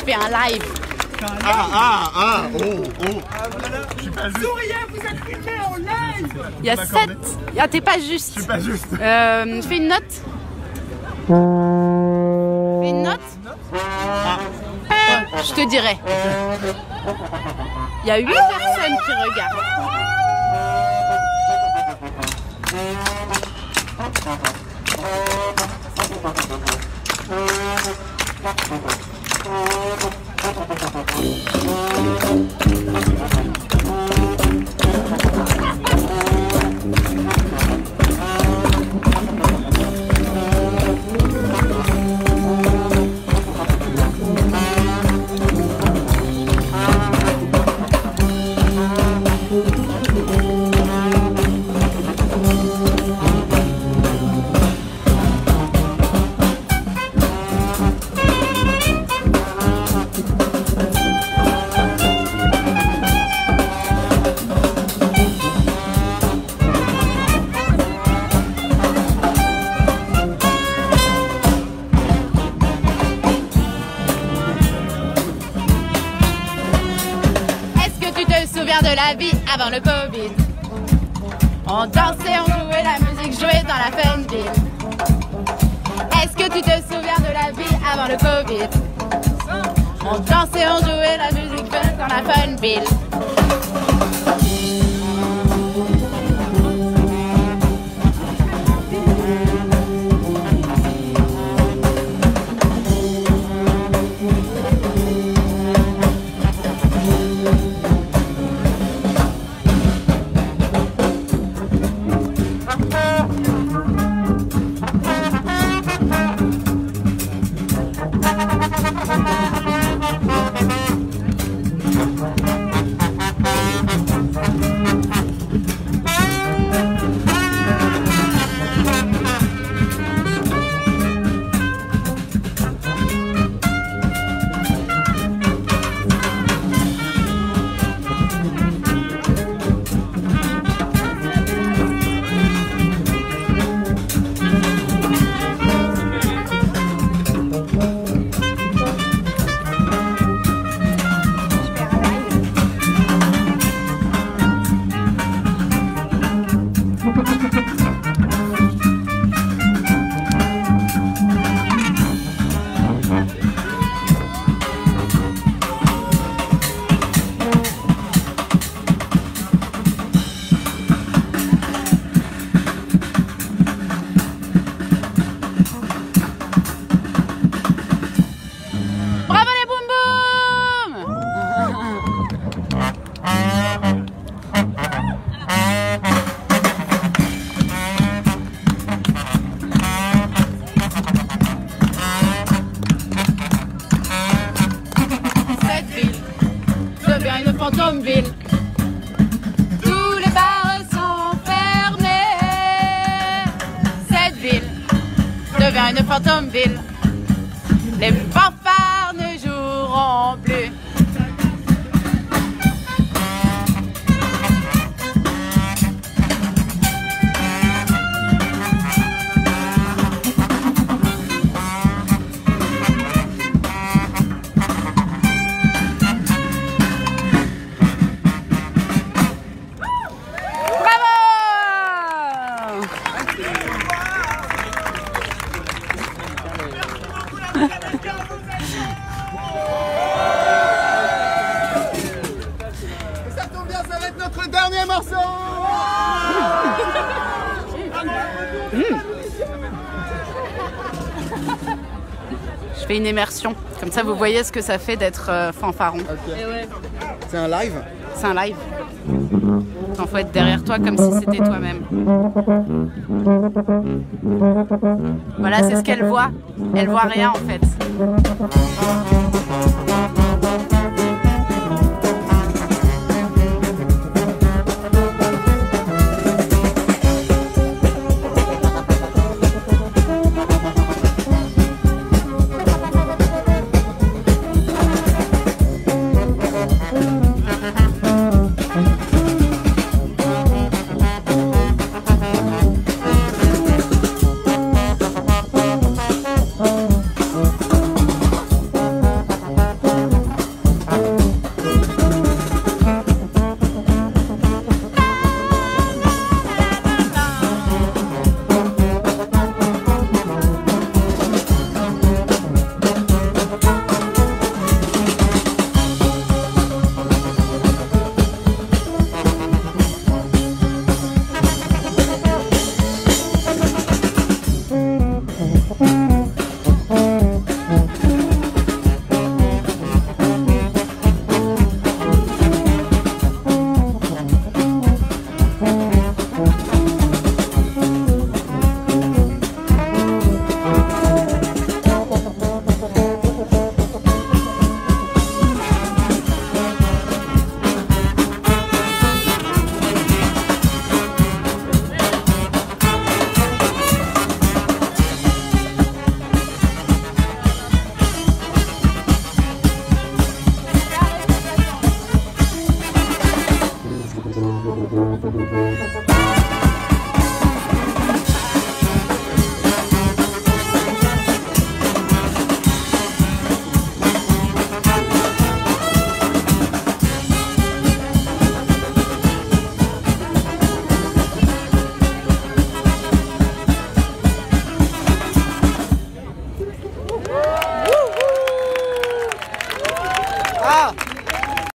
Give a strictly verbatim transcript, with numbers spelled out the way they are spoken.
je fais un live. Ah, ah, ah, oh, oh. Je suis pas juste. Souriez, vous êtes filmé en live. Il y a sept. Ah, t'es pas juste. Je suis pas juste. Euh, fais une note. Fais une note. Ah. Je te dirai. Il y a huit personnes qui regardent. De la vie avant le Covid. On dansait, on jouait la musique, jouait dans la Funville. Est-ce que tu te souviens de la vie avant le Covid? On dansait, on jouait la musique, jouait dans la Funville. Fantomville. Tous les bars sont fermés. Cette ville devient une Fantomville. Les fanfares ne joueront plus. Ça tombe bien, ça va être notre dernier morceau. Mmh. Je fais une immersion, comme ça vous voyez ce que ça fait d'être euh, fanfaron. Okay. Ouais. C'est un live? C'est un live. Il faut être derrière toi comme si c'était toi-même. Voilà, c'est ce qu'elle voit. Elle voit rien en fait. Ah